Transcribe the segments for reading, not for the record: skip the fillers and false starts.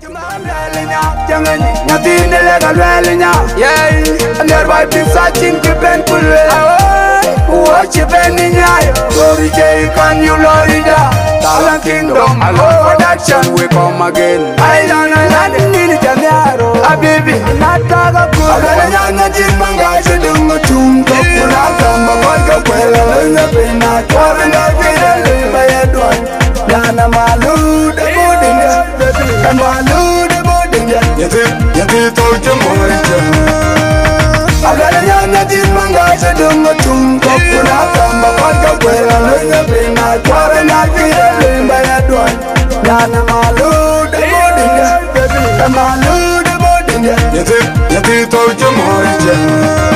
And thereby be searching to Ben watch you bending ya. Glory J, can you Lorida? Talent Kingdom, production, we come again. I don't need it, a baby, not Taga Good. I don't know, Jimanga, I don't know, Tumbo, Punaka, Mabaka, and the Pena, Torren, by Edward, Lana Malut, the boarding, and Malut, the boarding, you told you more. I got a young Jimanga, I don't know, Tumbo, Punaka, Mabaka, and the Pena, Torren, by Edward, Lana Malut, the boarding, and Malut, the boarding, you told you more.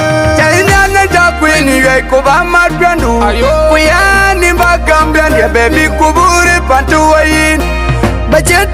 Kubama Grandu, we are in Bagambian, your baby Kuburi Pantuain. But yet,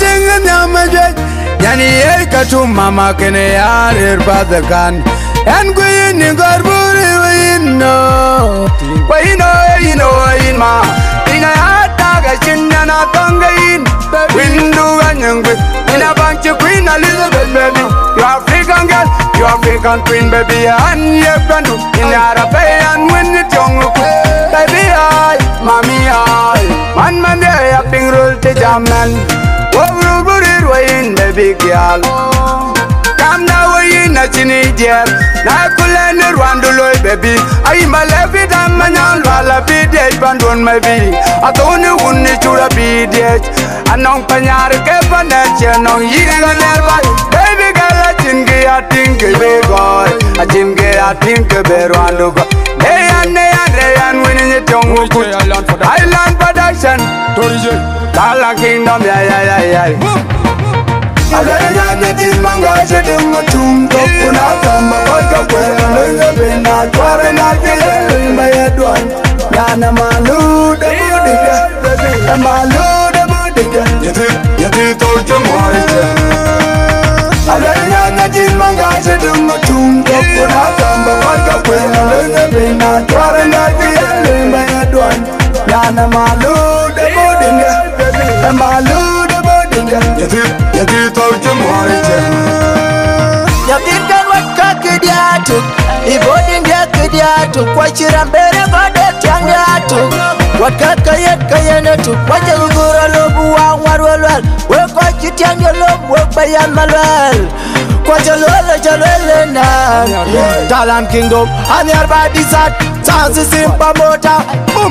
Yani Elka to Mama Kenea, brother gun, and Queen in Garburi, no. But you know, in Ma, in a hot dog, I shouldn't have tongue in. Window and young, in a bunch of Queen Elizabeth, baby. You African girl, you African queen, baby, and you're Grandu in Arabian when you're young, baby, I, mommy, I, man, they have been ruled to German. What will put it way in, baby girl? Come now, we in a teenager. Now, cool and Rwanduloy, baby. I'm a levy, I'm a young walla be dead, but don't maybe. I don't know who need to be dead. I know Panyar, Capanet, no, you can never, baby girl. I think a big boy. I think I think a bear one look. They and winning it young Island production. Talent Kingdom, yeah. I got a young manga, I said, I'm a tomb, Punaka, Mabaka, and the Pena, Torren, by Edward, Lana Malut, the boarding, and Malut, the boarding, you told you more. I got a young manga, I said, I'm a tomb, Punaka, Mabaka, and the Pena, Torren, by Edward, Lana Malut, the boarding, and Malut, the boarding, you told you more. You think that what Kakidiatu, if voting Yakidiatu, what you are better got that young Yatu, what Kakayat Kayanatu, what you go along, well, work what you tell your love, work by Malut. What you learn, Talent Kingdom, and your body's at Sansi Simpa Mota, boom.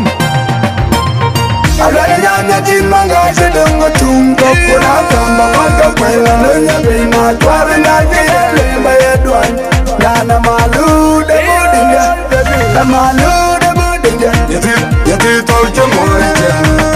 I got a young manga, I said, I'm a tomb, Punaka, Mabaka, and the Pena, Torren, by Edward, Lana Malut, the boarding, and Malut, the boarding, you told you more.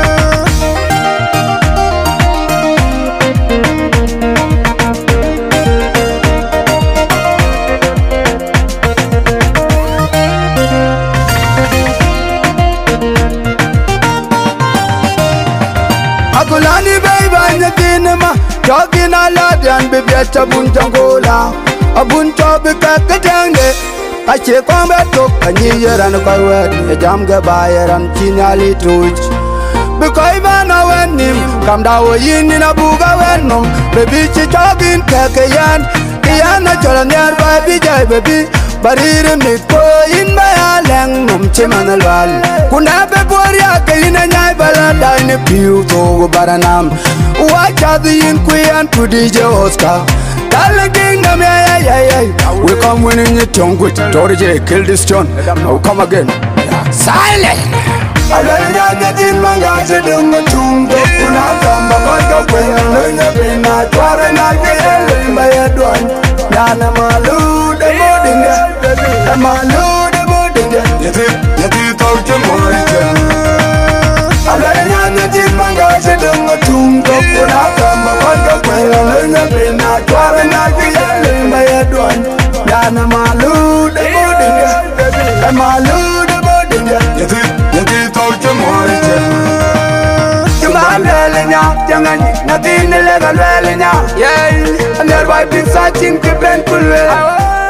Akulani baby in the cinema, talking a lot and be better bunjangola. A buncho be kakatanga. I check on that talk and you and a coward, a jam buyer and chinali touch. Because I know when him come down in a booga when no, baby talking kakayan, Kiana Jolaner baby, baby. But here me go in my island, Chimanal. Kunabe Boria, Kaina Bala, in a pew to Baranam. Watch out the Inquian to DJ Oscar. Talent Kingdom, we come winning your tongue with Torije, kill this John. Now come again. Silent! I got a young manga, I said, I'm a tomb, Punaka, Mabaka, and the Pena, Torren, by Edward, Lana Malut, the boarding, and Malut, the boarding, you told you more. I got a young manga, I said, I'm a tomb, Punaka, Mabaka, and the Pena, Torren, by Edward, Lana Malut, the boarding, and Malut, the boarding, you told you more. Nothing illegal, yeah, and thereby been searching to Ben Pulwell.